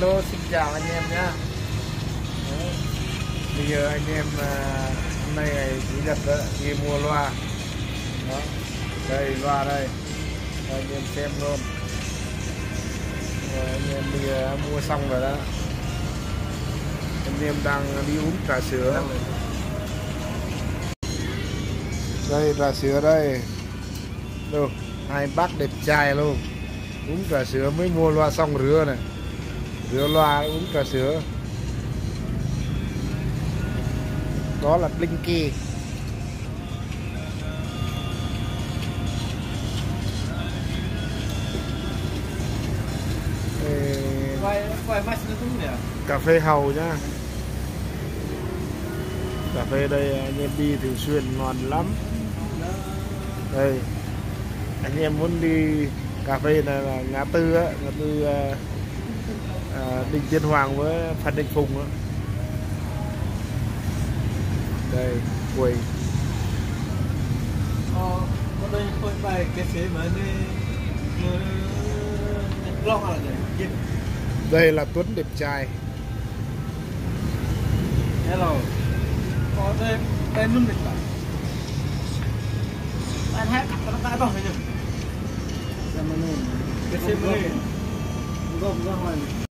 Hello, xin chào anh em nhé. Bây giờ anh em hôm nay ngày Chủ nhật đó, đi mua loa đó. Đây loa đây, anh em xem luôn. Rồi, anh em bây giờ mua xong rồi đó. Anh em đang đi uống trà sữa. Đây trà sữa đây. Đâu, hai bác đẹp trai luôn. Uống trà sữa mới mua loa xong rửa này. Rửa loa uống trà sữa. Đó là Blinky. Cà phê Hầu nhá. Cà phê đây anh em đi thường xuyên ngon lắm. Đây anh em muốn đi cà phê này là ngã tư á, ngã tư Đinh Tiên Hoàng với Phan Đình Phùng á. Đây quầy. Đây là Tuấn đẹp trai. Hello. Có đây luôn đẹp lắm. Anh hát nó có hình. Cái xe mới. Gồm ra ngoài.